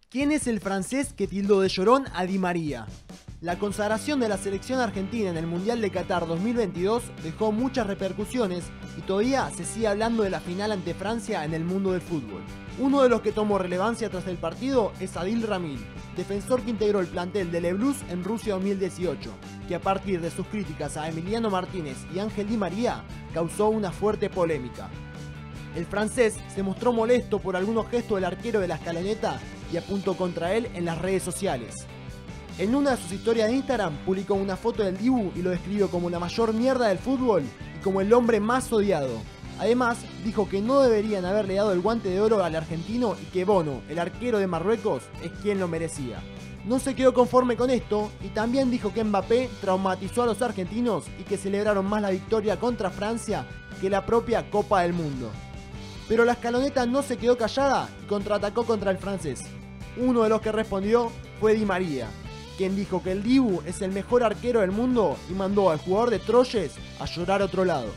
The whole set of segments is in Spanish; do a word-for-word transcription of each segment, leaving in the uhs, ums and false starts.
¿Quién es el francés que tildó de llorón a Di María? La consagración de la selección argentina en el Mundial de Qatar dos mil veintidós dejó muchas repercusiones y todavía se sigue hablando de la final ante Francia en el mundo del fútbol. Uno de los que tomó relevancia tras el partido es Adil Rami, defensor que integró el plantel de Le Blues en Rusia dos mil dieciocho, que a partir de sus críticas a Emiliano Martínez y Ángel Di María causó una fuerte polémica. El francés se mostró molesto por algunos gestos del arquero de la Escaloneta y apuntó contra él en las redes sociales. En una de sus historias de Instagram publicó una foto del Dibu y lo describió como la mayor mierda del fútbol y como el hombre más odiado. Además, dijo que no deberían haberle dado el guante de oro al argentino y que Bono, el arquero de Marruecos, es quien lo merecía. No se quedó conforme con esto y también dijo que Mbappé traumatizó a los argentinos y que celebraron más la victoria contra Francia que la propia Copa del Mundo. Pero la Escaloneta no se quedó callada y contraatacó contra el francés. Uno de los que respondió fue Di María, quien dijo que el Dibu es el mejor arquero del mundo y mandó al jugador de Troyes a llorar a otro lado.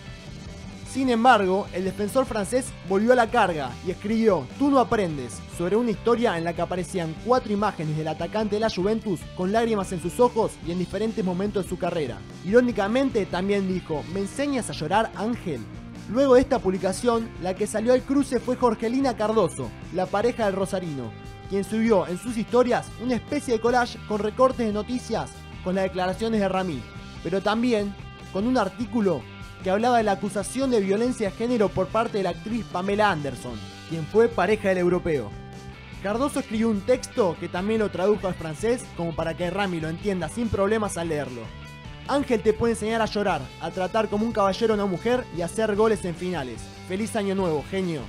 Sin embargo, el defensor francés volvió a la carga y escribió "Tú no aprendes" sobre una historia en la que aparecían cuatro imágenes del atacante de la Juventus con lágrimas en sus ojos y en diferentes momentos de su carrera. Irónicamente también dijo "¿Me enseñas a llorar, Ángel?". Luego de esta publicación, la que salió al cruce fue Jorgelina Cardoso, la pareja del rosarino, quien subió en sus historias una especie de collage con recortes de noticias con las declaraciones de Rami, pero también con un artículo que hablaba de la acusación de violencia de género por parte de la actriz Pamela Anderson, quien fue pareja del europeo. Cardoso escribió un texto que también lo tradujo al francés como para que Rami lo entienda sin problemas al leerlo. Ángel te puede enseñar a llorar, a tratar como un caballero a una mujer y a hacer goles en finales. Feliz año nuevo, genio.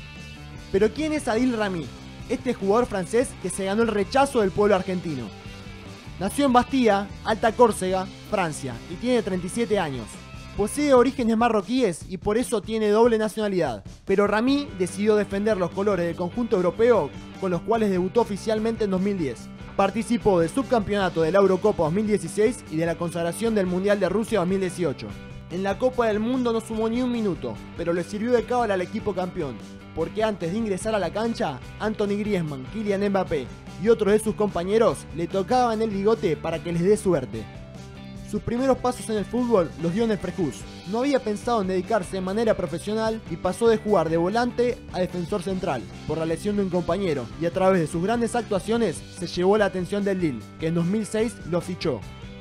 Pero ¿quién es Adil Rami? Este jugador francés que se ganó el rechazo del pueblo argentino. Nació en Bastia, Alta Córcega, Francia, y tiene treinta y siete años. Posee orígenes marroquíes y por eso tiene doble nacionalidad. Pero Rami decidió defender los colores del conjunto europeo con los cuales debutó oficialmente en dos mil diez. Participó del subcampeonato de la Eurocopa dos mil dieciséis y de la consagración del Mundial de Rusia dos mil dieciocho. En la Copa del Mundo no sumó ni un minuto, pero le sirvió de cábala al equipo campeón, porque antes de ingresar a la cancha, Anthony Griezmann, Kylian Mbappé y otros de sus compañeros le tocaban el bigote para que les dé suerte. Sus primeros pasos en el fútbol los dio en el Frejus. No había pensado en dedicarse de manera profesional y pasó de jugar de volante a defensor central por la lesión de un compañero, y a través de sus grandes actuaciones se llevó la atención del Lille, que en dos mil seis lo fichó.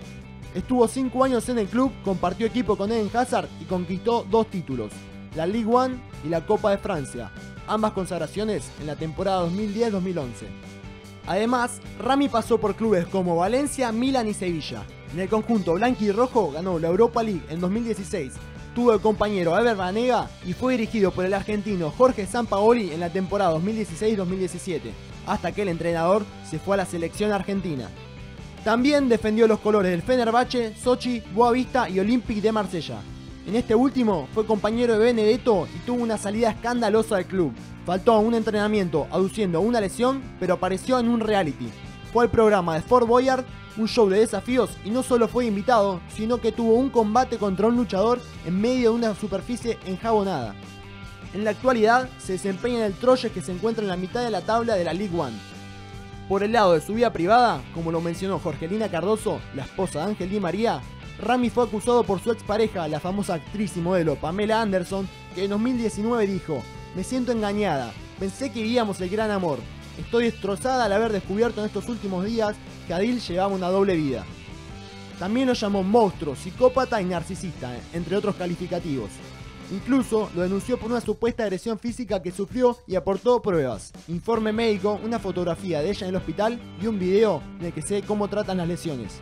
Estuvo cinco años en el club, compartió equipo con Eden Hazard y conquistó dos títulos, la Ligue uno y la Copa de Francia, ambas consagraciones en la temporada dos mil diez dos mil once. Además, Rami pasó por clubes como Valencia, Milan y Sevilla. En el conjunto blanquirrojo ganó la Europa League en dos mil dieciséis, tuvo de compañero a Ever Banega y fue dirigido por el argentino Jorge Sampaoli en la temporada dos mil dieciséis dos mil diecisiete, hasta que el entrenador se fue a la selección argentina. También defendió los colores del Fenerbahce, Sochi, Boavista y Olympique de Marsella. En este último fue compañero de Benedetto y tuvo una salida escandalosa del club. Faltó a un entrenamiento aduciendo una lesión, pero apareció en un reality. Fue al programa de Fort Boyard, un show de desafíos, y no solo fue invitado, sino que tuvo un combate contra un luchador en medio de una superficie enjabonada. En la actualidad se desempeña en el Troyes, que se encuentra en la mitad de la tabla de la Ligue uno. Por el lado de su vida privada, como lo mencionó Jorgelina Cardoso, la esposa de Ángel Di María, Rami fue acusado por su expareja, la famosa actriz y modelo Pamela Anderson, que en dos mil diecinueve dijo: "Me siento engañada, pensé que vivíamos el gran amor. Estoy destrozada al haber descubierto en estos últimos días que Adil llevaba una doble vida". También lo llamó monstruo, psicópata y narcisista, entre otros calificativos. Incluso lo denunció por una supuesta agresión física que sufrió y aportó pruebas: informe médico, una fotografía de ella en el hospital y un video en el que se ve cómo tratan las lesiones.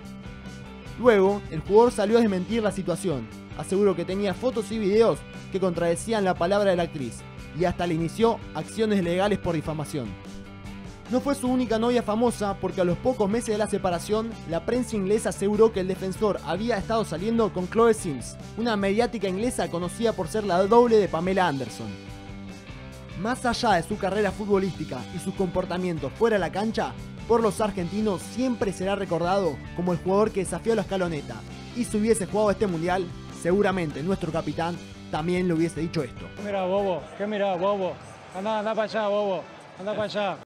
Luego, el jugador salió a desmentir la situación. Aseguró que tenía fotos y videos que contradecían la palabra de la actriz y hasta le inició acciones legales por difamación. No fue su única novia famosa, porque a los pocos meses de la separación, la prensa inglesa aseguró que el defensor había estado saliendo con Chloe Sims, una mediática inglesa conocida por ser la doble de Pamela Anderson. Más allá de su carrera futbolística y sus comportamientos fuera de la cancha, por los argentinos siempre será recordado como el jugador que desafió a la Escaloneta, y si hubiese jugado este mundial, seguramente nuestro capitán también le hubiese dicho esto. ¿Qué mirá, bobo? ¿Qué mirá, bobo? Anda, anda para allá, bobo. Anda para allá.